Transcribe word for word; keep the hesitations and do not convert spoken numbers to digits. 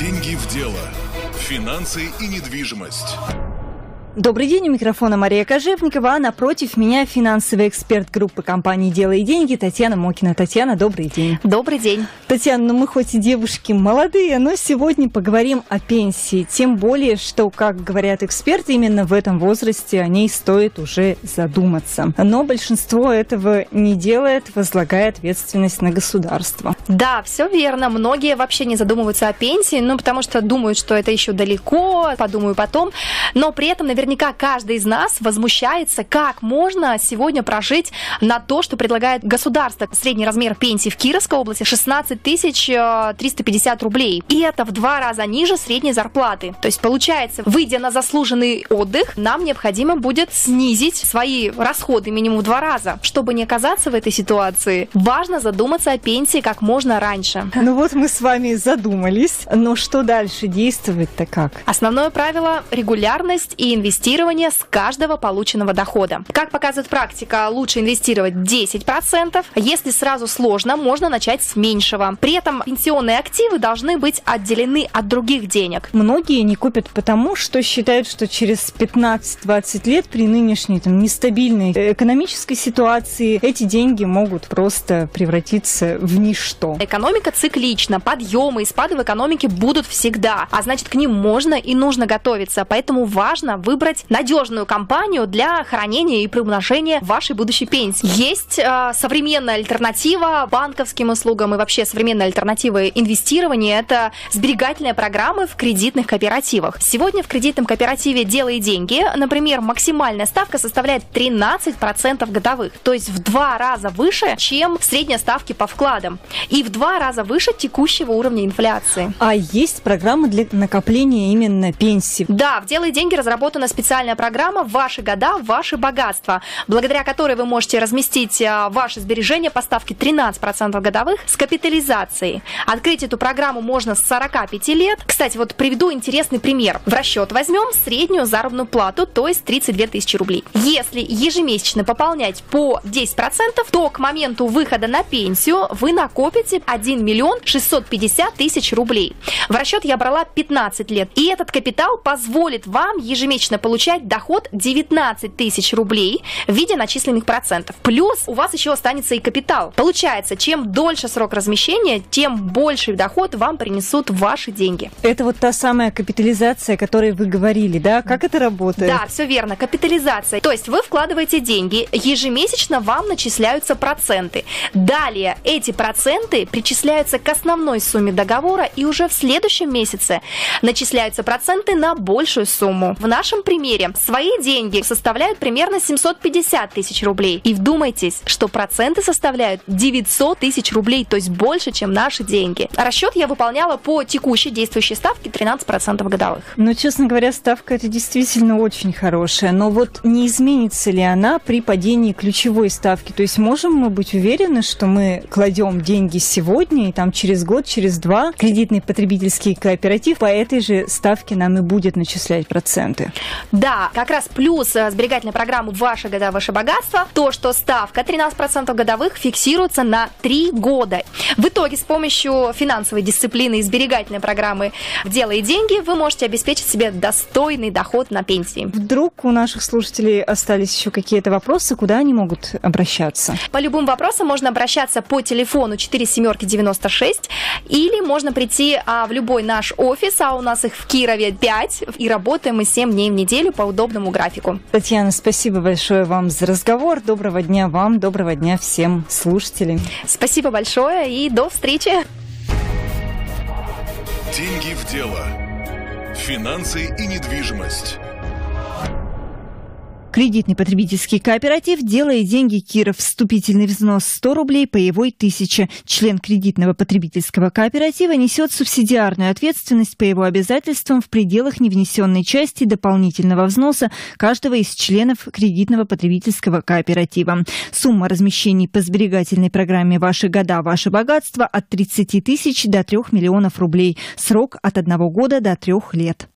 Деньги в дело. Финансы и недвижимость. Добрый день, у микрофона Мария Кожевникова, а напротив меня финансовый эксперт группы компании «Дело и деньги» Татьяна Мокина. Татьяна, добрый день. Добрый день. Татьяна, ну мы хоть и девушки молодые, но сегодня поговорим о пенсии. Тем более, что, как говорят эксперты, именно в этом возрасте о ней стоит уже задуматься. Но большинство этого не делает, возлагая ответственность на государство. Да, все верно. Многие вообще не задумываются о пенсии, ну потому что думают, что это еще далеко, подумаю потом. Но при этом, наверное, Наверняка каждый из нас возмущается, как можно сегодня прожить на то, что предлагает государство. Средний размер пенсии в Кировской области шестнадцать тысяч триста пятьдесят рублей. И это в два раза ниже средней зарплаты. То есть, получается, выйдя на заслуженный отдых, нам необходимо будет снизить свои расходы минимум в два раза. Чтобы не оказаться в этой ситуации, важно задуматься о пенсии как можно раньше. Ну вот мы с вами задумались, но что дальше? Действовать-то как? Основное правило – регулярность и инвестиция. Инвестирование с каждого полученного дохода. Как показывает практика, лучше инвестировать десять процентов. Если сразу сложно, можно начать с меньшего. При этом пенсионные активы должны быть отделены от других денег. Многие не купят потому, что считают, что через пятнадцать-двадцать лет при нынешней там, нестабильной экономической ситуации эти деньги могут просто превратиться в ничто. Экономика циклична, подъемы и спады в экономике будут всегда, а значит, к ним можно и нужно готовиться. Поэтому важно выбрать выбрать надежную компанию для хранения и приумножения вашей будущей пенсии. Есть э, современная альтернатива банковским услугам и вообще современная альтернатива инвестирования – это сберегательные программы в кредитных кооперативах. Сегодня в кредитном кооперативе «Дело и деньги», например, максимальная ставка составляет тринадцать процентов годовых, то есть в два раза выше, чем средние ставки по вкладам, и в два раза выше текущего уровня инфляции. А есть программы для накопления именно пенсии? Да, в «Дело и деньги» разработана специальная программа «Ваши года, ваши богатства», благодаря которой вы можете разместить ваши сбережения по ставке тринадцать процентов годовых с капитализацией. Открыть эту программу можно с сорока пяти лет. Кстати, вот приведу интересный пример. В расчет возьмем среднюю заработную плату, то есть тридцать две тысячи рублей. Если ежемесячно пополнять по десять процентов, то к моменту выхода на пенсию вы накопите один миллион шестьсот пятьдесят тысяч рублей. В расчет я брала пятнадцать лет. И этот капитал позволит вам ежемесячно получать доход девятнадцать тысяч рублей в виде начисленных процентов. Плюс у вас еще останется и капитал. Получается, чем дольше срок размещения, тем больший доход вам принесут ваши деньги. Это вот та самая капитализация, о которой вы говорили, да? Как это работает? Да, все верно. Капитализация. То есть вы вкладываете деньги, ежемесячно вам начисляются проценты. Далее эти проценты причисляются к основной сумме договора, и уже в следующем месяце начисляются проценты на большую сумму. В нашем примере свои деньги составляют примерно семьсот пятьдесят тысяч рублей. И вдумайтесь, что проценты составляют девятьсот тысяч рублей, то есть больше, чем наши деньги. Расчет я выполняла по текущей действующей ставке тринадцать процентов годовых. Ну, честно говоря, ставка это действительно очень хорошая. Но вот не изменится ли она при падении ключевой ставки? То есть можем мы быть уверены, что мы кладем деньги сегодня, и там через год, через два кредитный потребительский кооператив по этой же ставке нам и будет начислять проценты? Да, как раз плюс сберегательной программы «Ваши года, ваше богатство» то, что ставка тринадцать процентов годовых фиксируется на три года. В итоге с помощью финансовой дисциплины и сберегательной программы «Дело и деньги» вы можете обеспечить себе достойный доход на пенсии. Вдруг у наших слушателей остались еще какие-то вопросы, куда они могут обращаться? По любым вопросам можно обращаться по телефону четыре семерки девяносто шесть, или можно прийти а, в любой наш офис, а у нас их в Кирове пять, и работаем мы семь дней в неделю по удобному графику. Татьяна, спасибо большое вам за разговор. Доброго дня вам, доброго дня всем слушателям. Спасибо большое и до встречи. Деньги в дело. Финансы и недвижимость. Кредитный потребительский кооператив «Дело и деньги» Киров. Вступительный взнос сто рублей, паевой тысяча. Член кредитного потребительского кооператива несет субсидиарную ответственность по его обязательствам в пределах невнесенной части дополнительного взноса каждого из членов кредитного потребительского кооператива. Сумма размещений по сберегательной программе «Ваши года, ваше богатство» от тридцати тысяч до трех миллионов рублей. Срок от одного года до трех лет.